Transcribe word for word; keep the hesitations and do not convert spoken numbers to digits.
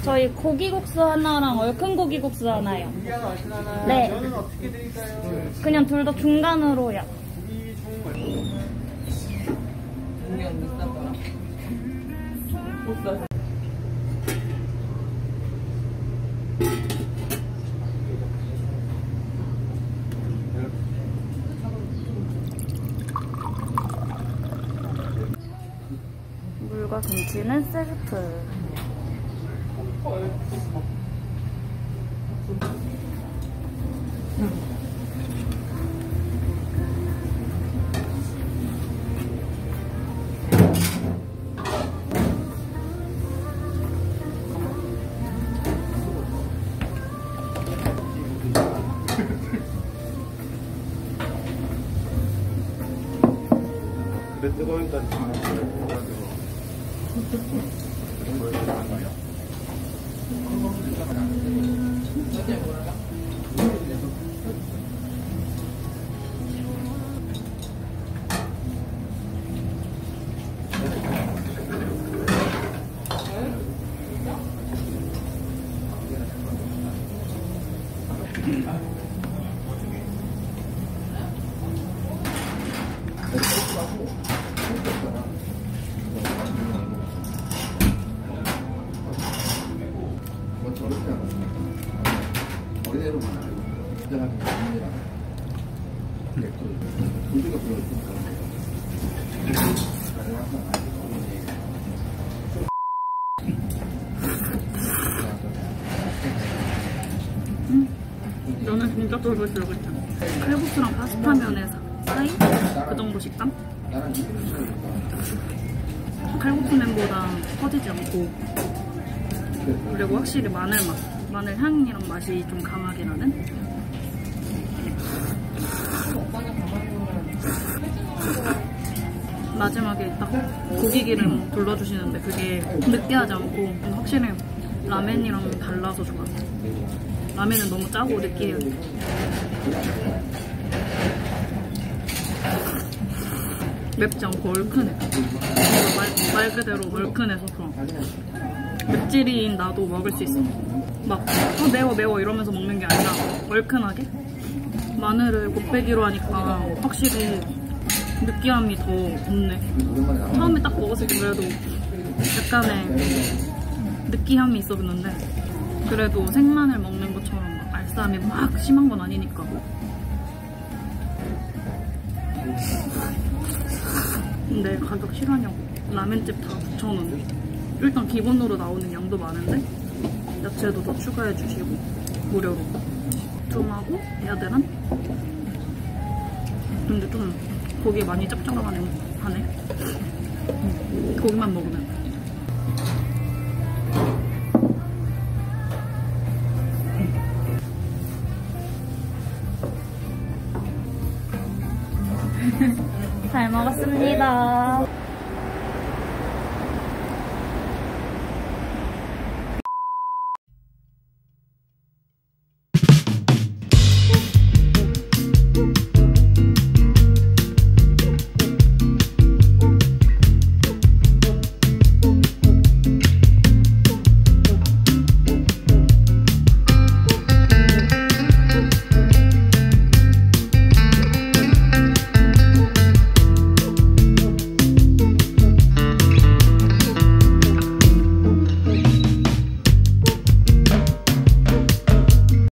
저희 고기국수 하나랑 얼큰 고기국수 하나요. 고기 하나, 얼큰 하나. 네. 저는 어떻게 드릴까요? 그냥 둘 다 중간으로요. 고기 좋은 거. 고기 안 비싼가? 못 사. 물과 김치는 세트. 그래 뜨거우니까 뭐 저렇게 하면 머리대로만 알고 진정하게 됩니다. 우리가 불러주니까 음, 면은 진짜 쫄깃쫄깃해. 칼국수랑 파스타면에 사이? 그 정도 식감? 칼국수면보다 퍼지지 않고, 그리고 확실히 마늘 맛, 마늘 향이랑 맛이 좀 강하게 나는? 마지막에 딱 고기기름 둘러주시는데 그게 느끼하지 않고 확실히 라멘이랑 달라서 좋아. 라멘은 너무 짜고 느끼해요. 맵지 않고 얼큰해. 말, 말 그대로 얼큰해서 좋아. 맵찔이인 나도 먹을 수 있어. 막 어, 매워 매워 이러면서 먹는 게 아니라 얼큰하게. 마늘을 곱빼기로 하니까 확실히 느끼함이 더 없네. 처음에 딱 먹었을 때 그래도 약간의 느끼함이 있었는데 그래도 생마늘 먹는 것처럼 막 알싸함이 막 심한 건 아니니까. 근데 가격 실화냐고. 라면집 다 구천 원. 일단 기본으로 나오는 양도 많은데 야채도 더 추가해 주시고 무료로. tum하고 야들한. 근데 좀 고기 많이 짭짤하네. 하네. 음, 고기만 먹으면. 잘 먹었습니다.